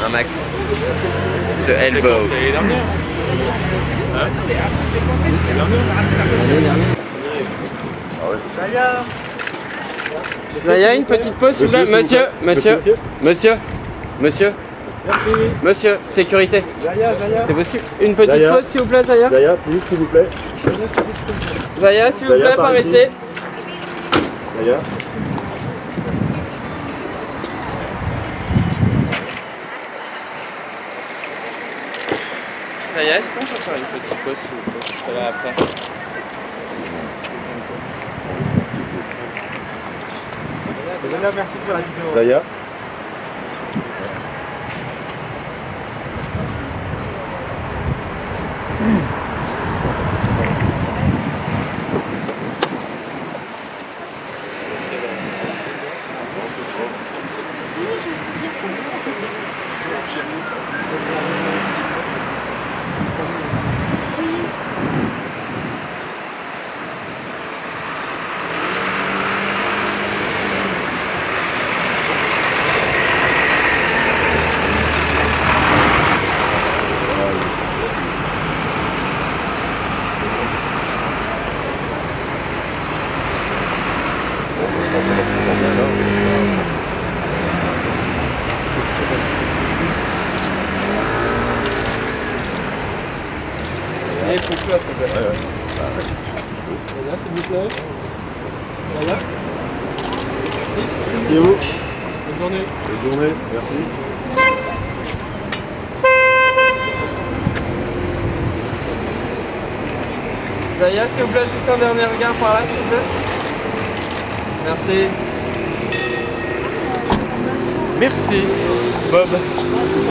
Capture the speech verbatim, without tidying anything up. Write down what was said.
max. Ce elbow. C'est l'année dernière. Hein? L'année dernière. Zaya, une petite pause s'il vous plaît. Monsieur, monsieur, monsieur, monsieur, Merci. monsieur, sécurité. Zaya, Zaya. C'est possible? Une petite Zaya. pause s'il vous plaît, Zaya. Zaya, please, s'il vous plaît. Zaya, s'il vous Zaya, plaît, par par ici. ici. Zaya. Zaya, est-ce qu'on peut faire une petite pause s'il vous plaît? Ça va après. Zaya, merci pour la vidéo. Zaya. Et pour toi, s'il te plaît. Ouais, ouais. Zaya, s'il vous plaît. Zaya. Merci à vous. Bonne journée. Bonne journée. Merci. Zaya, s'il vous plaît, juste un dernier regard par là, s'il vous plaît. Merci. Merci, Bob.